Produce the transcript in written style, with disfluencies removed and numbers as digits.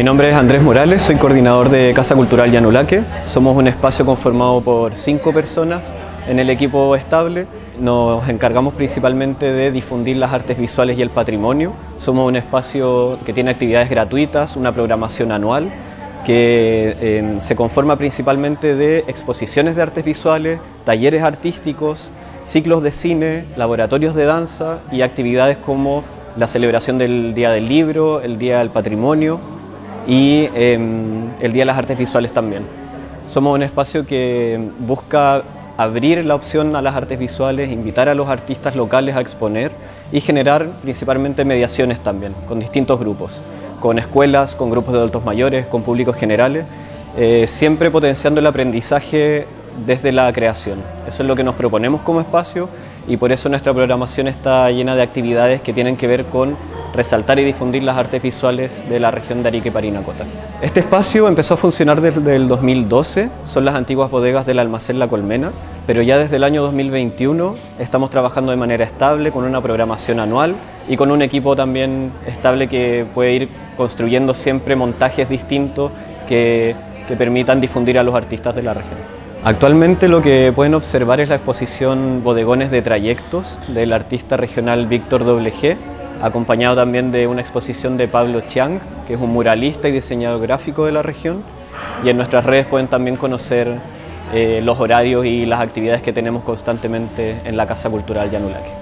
Mi nombre es Andrés Morales, soy coordinador de Casa Cultural Yanulaque. Somos un espacio conformado por 5 personas en el equipo estable. Nos encargamos principalmente de difundir las artes visuales y el patrimonio. Somos un espacio que tiene actividades gratuitas, una programación anual que se conforma principalmente de exposiciones de artes visuales, talleres artísticos, ciclos de cine, laboratorios de danza y actividades como la celebración del Día del Libro, el Día del Patrimonio y el Día de las Artes Visuales también. Somos un espacio que busca abrir la opción a las artes visuales, invitar a los artistas locales a exponer y generar principalmente mediaciones también con distintos grupos, con escuelas, con grupos de adultos mayores, con públicos generales, siempre potenciando el aprendizaje desde la creación. Eso es lo que nos proponemos como espacio y por eso nuestra programación está llena de actividades que tienen que ver con resaltar y difundir las artes visuales de la región de Arica y Parinacota. Este espacio empezó a funcionar desde el 2012, son las antiguas bodegas del almacén La Colmena, pero ya desde el año 2021 estamos trabajando de manera estable, con una programación anual y con un equipo también estable que puede ir construyendo siempre montajes distintos que permitan difundir a los artistas de la región. Actualmente lo que pueden observar es la exposición Bodegones de Trayectos del artista regional Víctor G, acompañado también de una exposición de Pablo Chiang, que es un muralista y diseñador gráfico de la región. Y en nuestras redes pueden también conocer los horarios y las actividades que tenemos constantemente en la Casa Cultural Yanulaque.